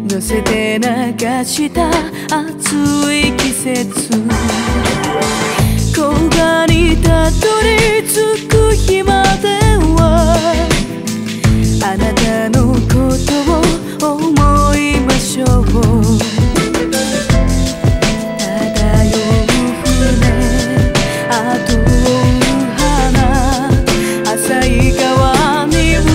乗せて流した暑い季節、甲賀にたどり着く日まではあなたのことを思いましょう。漂う船、後を追う花、浅い川に映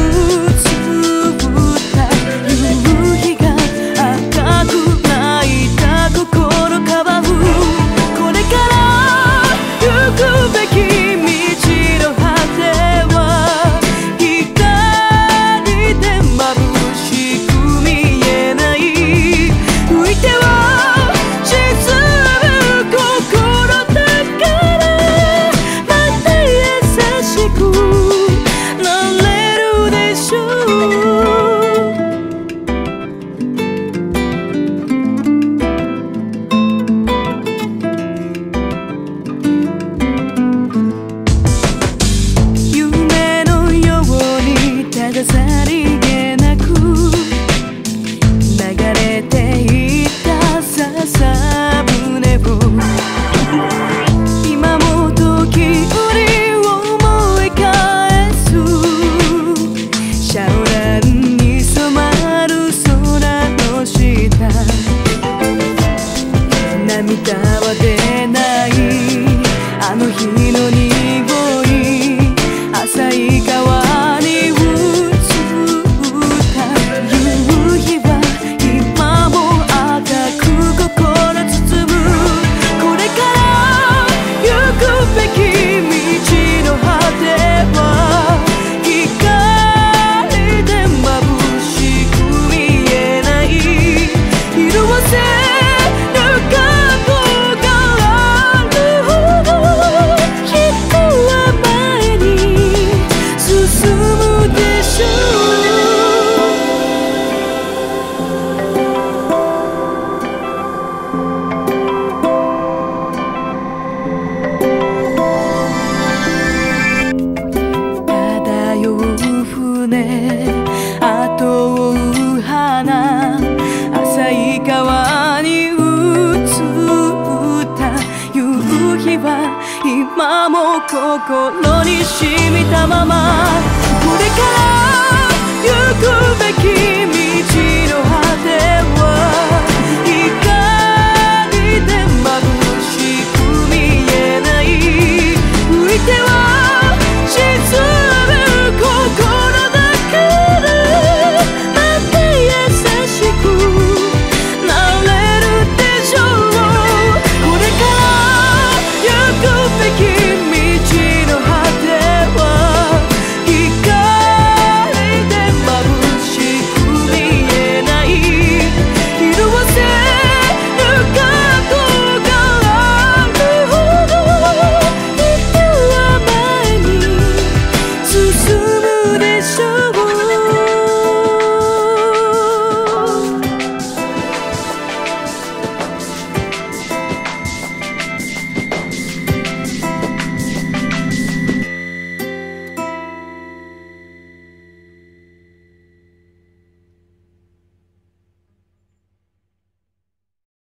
った夕日が赤く泣いた心かばう。これから行くべき道の果ては光で眩しく見えない。浮いては沈む心だからまた優しくなれるでしょう。夢のようにたださりげなく流れていった笹舟を今も時折思い返す。シャオランに染まる空の下、涙は出ないあの日の匂い、浅い川に映った夕日は今も赤く心包む。これから行くべき道の果ては光で眩しく見えない。色褪せる過去があるほど人は前に進むでしょう。漂う船、後を追う花、浅い川に映った夕日は今も心に染みたまま。これから行くべき